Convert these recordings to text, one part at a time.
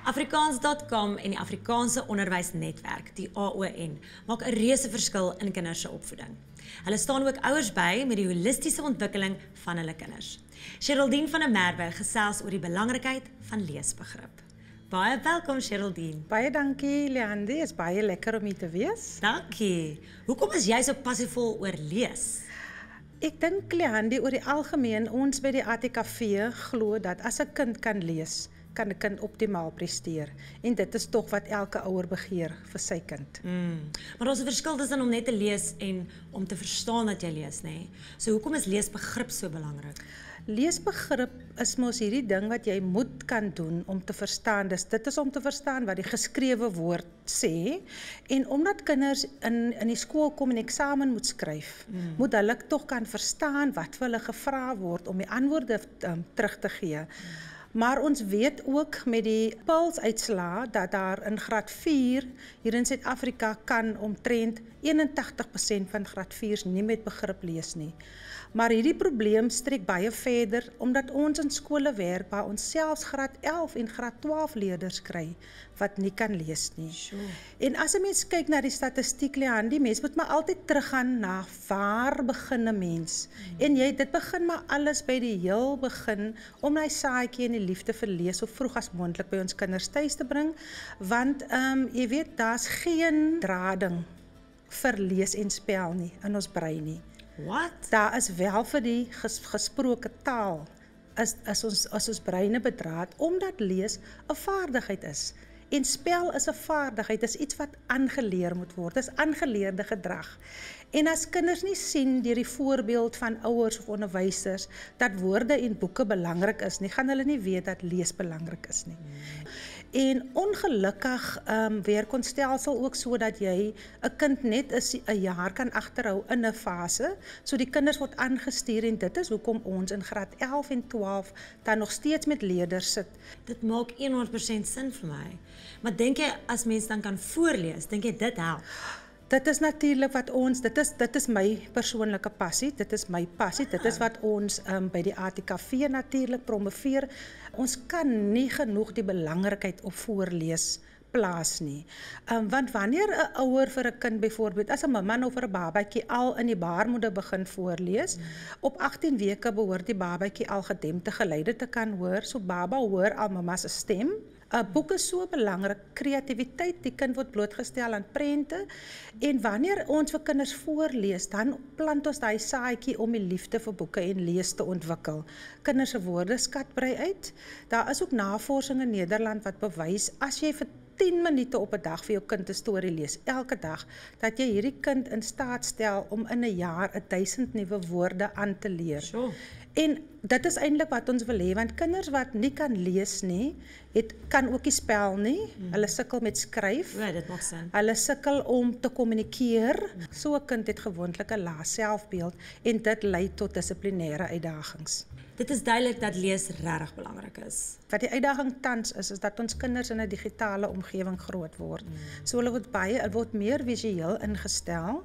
Afrikaans.com en die Afrikaanse Onderwysnetwerk, die AON, maak 'n reuse verskil in kinders se opvoeding. Hulle staan ook ouers by met die holistiese ontwikkeling van hulle kinders. Geraldine van der Merwe gesels oor die belangrikheid van leesbegrip. Baie welkom Geraldine. Baie dankie Leandi, is baie lekker om hier te wees. Dankie. Hoekom is jy so passievol oor lees? Ek dink Leandi, oor die algemeen, ons by die ATKV glo dat as 'n kind kan lees, kan 'n kind optimaal presteer. En dit is tog wat elke ouer begeer vir sy kind. Maar daar's 'n verskil tussen om net te lees en om te verstaan dat jy lees, nê? So hoekom is leesbegrip so belangrik? Leesbegrip is mos hierdie ding wat jy moet kan doen om te verstaan. Dit is om te verstaan wat die geskrewe woord sê. En omdat kinders in die skool kom en eksamen moet skryf, moet hulle tog kan verstaan wat vir hulle gevra word om die antwoorde terug te gee. Maar ons weet ook met die PILS-uitslae dat daar in graad 4 hier in Suid-Afrika kan omtrent 81% van graad 4's nie met begrip lees nie. Maar hierdie probleem strek baie verder omdat ons in skole werk waar ons selfs graad 11 en graad 12 leerders kry wat nie kan lees nie. Sure. En as 'n mens kyk na die statistiek, Leandi, mens moet maar altyd teruggaan na waar begin 'n mens. En dit begin maar alles by die heel begin om daai saadjie en die liefde vir lees so vroeg as moontlik by ons kinders tuis te bring, want jy weet daar's geen drading vir lees en spel nie in ons brein nie. Wat? Daar is wel vir die gesproke taal as ons breine bedraad, omdat lees 'n vaardigheid is. En spel is 'n vaardigheid, dis iets wat aangeleer moet word, dis aangeleerde gedrag. En as kinders nie sien deur die voorbeeld van ouers of onderwysers dat woorde en boeke belangrik is nie, gaan hulle nie weet dat lees belangrik is nie. En ongelukkig werk ons stelsel ook so dat jy 'n kind net 'n jaar kan agterhou in 'n fase, so die kinders word aangestuur en dit is hoekom ons in graad 11 en 12 dan nog steeds met leerders sit. Dit maak 100% sin vir my. Maar dink jy as mens dan kan voorlees, dink jy dit help? Dit is natuurlik wat ons, dit is my persoonlike passie, dit is my passie, dit is wat ons by die ATKV natuurlik promoveer. Ons kan nie genoeg die belangrikheid op voorlees plaas nie. Want wanneer 'n ouer vir 'n kind byvoorbeeld, as 'n mamma nou vir 'n babatjie al in die baarmoeder begin voorlees, op 18 weke behoort die babatjie al gedempte geluide te kan hoor, so baba hoor al mamma se stem. 'n Boek is so belangrik, kreatiwiteit, die kind word blootgestel aan prente, en wanneer ons vir kinders voorlees, dan plant ons daai saadjie om die liefde vir boeke en lees te ontwikkel. Kinders se woordeskat brei uit. Daar is ook navorsing in Nederland wat bewys, as jy vir 10 minute op 'n dag vir jou kind 'n storie lees, elke dag, dat jy hierdie kind in staat stel om in 'n jaar 1000 nuwe woorde aan te leer. Sure. En dit is eintlik wat ons wil hê, want kinders wat nie kan lees nie, kan ook nie spel nie. Hulle sukkel met skryf. Ja, dit maak sin. Hulle sukkel om te kommunikeer. So 'n kind het gewoonlik 'n lae selfbeeld en dit lei tot dissiplinêre uitdagings. Dit is duidelik dat lees regtig belangrik is. Wat die uitdaging tans is dat ons kinders in 'n digitale omgewing groot word. So hulle word meer visueel ingestel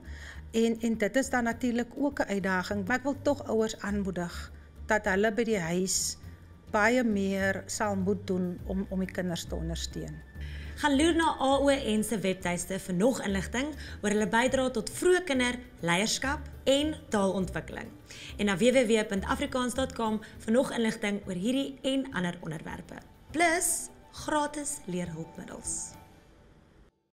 en dit is dan natuurlik ook 'n uitdaging, maar ek wil tog ouers aanmoedig dat hulle by die huis baie meer sal moet doen om die kinders te ondersteun. Gaan loer na AON se webtuiste vir nog inligting oor hulle bydra tot vroeë kinderleierskap en taalontwikkeling. En na www.afrikaans.com vir nog inligting oor hierdie en ander onderwerpe. Plus gratis leerhulpmiddels.